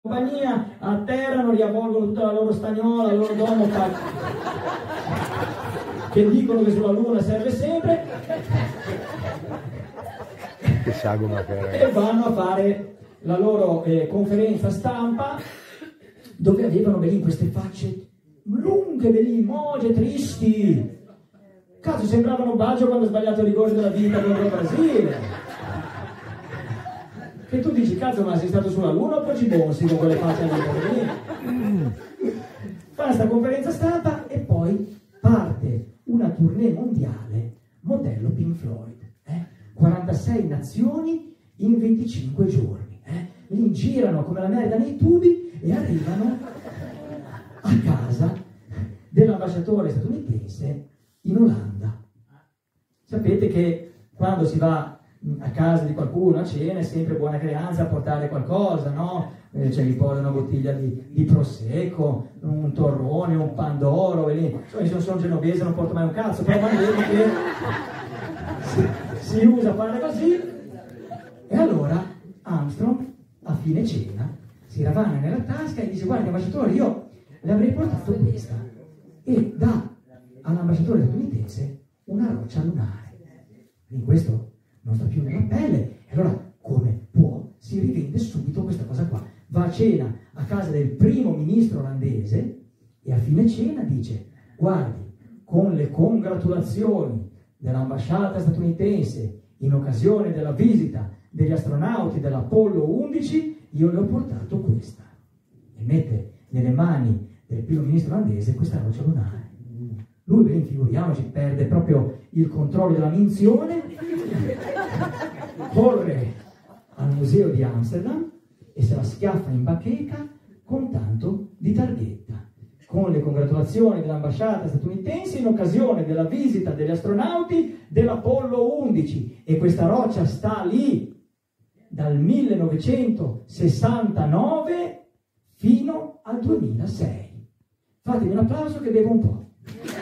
compagnia, atterrano, riavvolgono tutta la loro stagnola, il loro domo, che dicono che sulla Luna serve sempre, e vanno a fare la loro conferenza stampa, dove avevano lì queste facce lunghe, degli emoji tristi. Cazzo, sembravano Baggio quando ha sbagliato il rigore della vita contro il Brasile. E tu dici, cazzo, ma sei stato sulla Luna o poi ci bonsi con quelle facce lì? Fa questa conferenza stampa e poi parte una tournée mondiale modello Pink Floyd. 46 nazioni in 25 giorni. Lì girano come la merda nei tubi e arrivano a casa dell'ambasciatore statunitense in Olanda. Sapete che quando si va a casa di qualcuno a cena è sempre buona creanza portare qualcosa, no? Cioè gli portano una bottiglia di prosecco, un torrone, un pandoro, e lì, insomma, io sono genovese, non porto mai un cazzo, però quando vedo che si usa fare così. E allora Armstrong a fine cena si ravana nella tasca e dice: guarda ambasciatore, io le avrei portato questa, e dà all'ambasciatore statunitense una roccia lunare. In questo non sta più nella pelle, e allora come può si rivende subito questa cosa qua. Va a cena a casa del primo ministro olandese e a fine cena dice: guardi, con le congratulazioni dell'ambasciata statunitense in occasione della visita degli astronauti dell'Apollo 11, io le ho portato questa, e mette nelle mani del primo ministro olandese questa roccia lunare. Lui, ben figuriamoci, perde proprio il controllo della minzione, corre al museo di Amsterdam e se la schiaffa in bacheca con tanto di targhetta: con le congratulazioni dell'ambasciata statunitense in occasione della visita degli astronauti dell'Apollo 11. E questa roccia sta lì dal 1969 fino al 2006. Fatemi un applauso che bevo un po'.